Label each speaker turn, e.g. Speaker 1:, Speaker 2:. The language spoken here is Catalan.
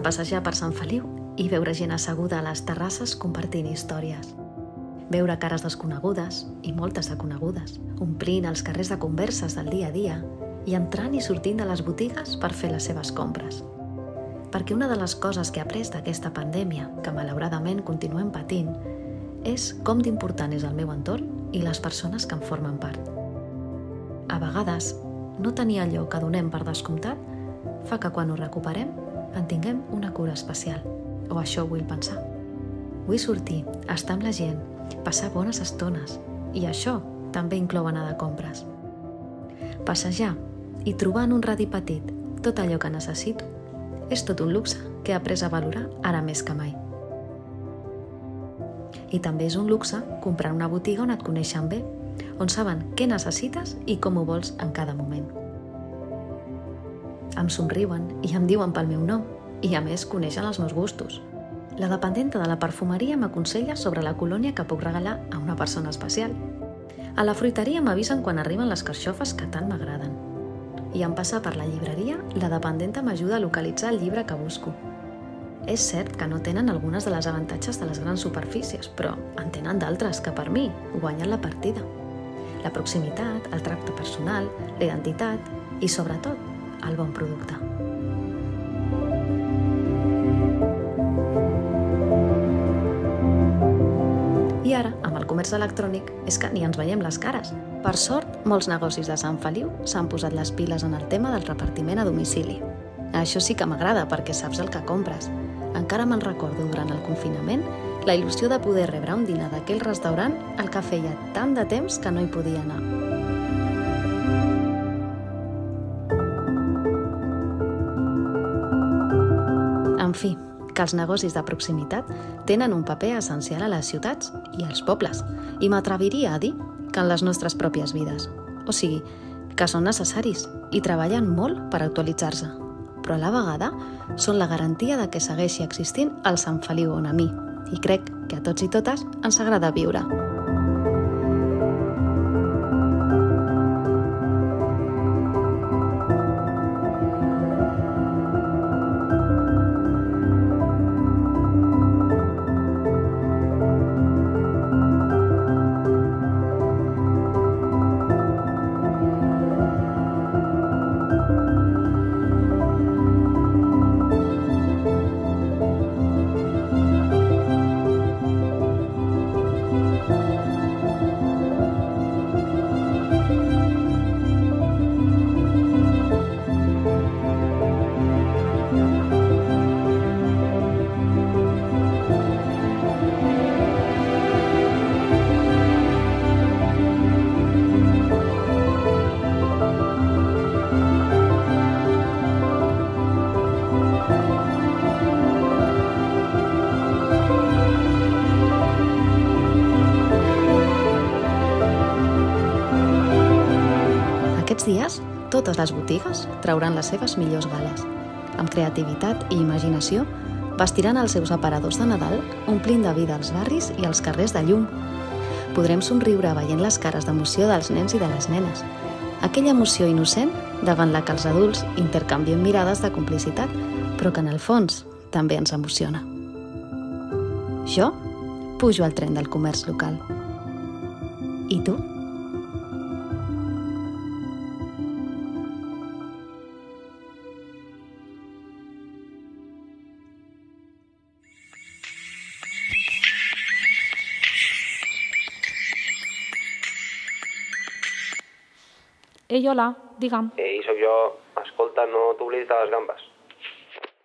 Speaker 1: passejar per Sant Feliu i veure gent asseguda a les terrasses compartint històries. Veure cares desconegudes i moltes de conegudes, omplint els carrers de converses del dia a dia i entrant i sortint de les botigues per fer les seves compres. Perquè una de les coses que he après d'aquesta pandèmia, que malauradament continuem patint, és com d'important és el meu entorn i les persones que en formen part. A vegades, no tenir allò que donem per descomptat fa que quan ho recuperem en tinguem una cura especial, o això vull pensar. Vull sortir, estar amb la gent, passar bones estones, i això també inclou anar de compres. Passejar i trobar en un radi petit tot allò que necessito és tot un luxe que he après a valorar ara més que mai. I també és un luxe comprar una botiga on et coneixen bé, on saben què necessites i com ho vols en cada moment. Em somriuen i em diuen pel meu nom i a més coneixen els meus gustos. La dependenta de la perfumeria m'aconsella sobre la colònia que puc regalar a una persona especial. A la fruiteria m'avisen quan arriben les carxofes que tant m'agraden. I en passar per la llibreria, la dependenta m'ajuda a localitzar el llibre que busco. És cert que no tenen algunes de les avantatges de les grans superfícies, però en tenen d'altres que per mi guanyen la partida. La proximitat, el tracte personal, la identitat i, sobretot, el bon producte. I ara, amb el comerç electrònic, és que ni ens veiem les cares. Per sort, molts negocis de Sant Feliu s'han posat les piles en el tema del repartiment a domicili. Això sí que m'agrada perquè saps el que compres. Encara me'n recordo durant el confinament la il·lusió de poder rebre un dinar d'aquell restaurant al que feia tant de temps que no hi podia anar. En fi, que els negocis de proximitat tenen un paper essencial a les ciutats i als pobles, i m'atreviria a dir que en les nostres pròpies vides. O sigui, que són necessaris i treballen molt per actualitzar-se, però a la vegada són la garantia de que segueixi existint el Sant Feliu on a mi, i crec que a tots i totes ens agrada viure. Aquests dies, totes les botigues trauran les seves millors gales. Amb creativitat i imaginació, vestiran els seus aparadors de Nadal omplint de vida els barris i els carrers de llum. Podrem somriure veient les cares d'emoció dels nens i de les nenes. Aquella emoció innocent davant la que els adults intercanviem mirades de complicitat, però que en el fons també ens emociona. Jo pujo al tren del comerç local. I tu?
Speaker 2: Ei, hola, digue'm.
Speaker 3: Ei, sóc jo. Escolta, no t'oblidis de les gambes.